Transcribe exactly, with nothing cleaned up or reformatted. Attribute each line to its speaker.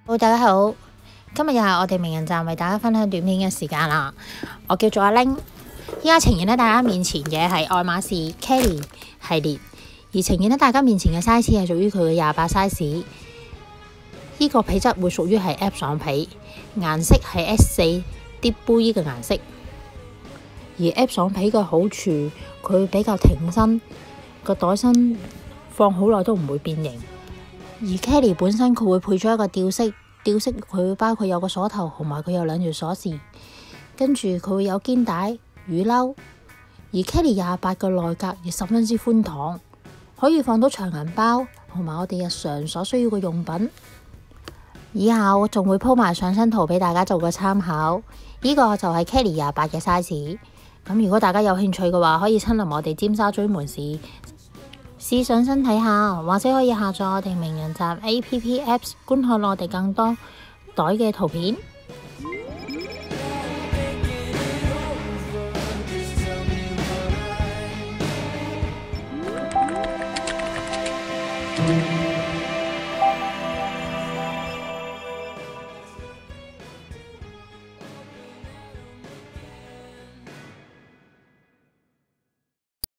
Speaker 1: 好，大家好，今日又係我哋名人站為大家分享短片嘅時間啦。我叫做阿玲，依家呈現喺大家面前嘅係愛馬仕 Kelly 系列，而呈現喺大家面前嘅 size 係屬於佢嘅廿八 size。呢個皮質會屬於係 Epsom 皮，顏色係 S 四 Deep Blue 嘅顏色。而 Epsom 皮嘅好處，佢比較挺身，個袋身放好耐都唔會變形。而 Kelly 本身佢會配咗一個吊飾，吊飾佢會包括有個鎖頭，同埋佢有兩條鎖匙，跟住佢會有肩帶、雨褸。而 Kelly 廿八嘅內格亦十分之寬敞，可以放到長銀包同埋我哋日常所需要嘅用品。以下我仲會鋪埋上身圖俾大家做個參考。呢、這個就係 Kelly 廿八嘅 size。咁如果大家有興趣嘅話，可以親臨我哋尖沙咀門市試上身睇下，或者可以下載我哋名人站 A P P Apps 觀看我哋更多袋嘅圖片。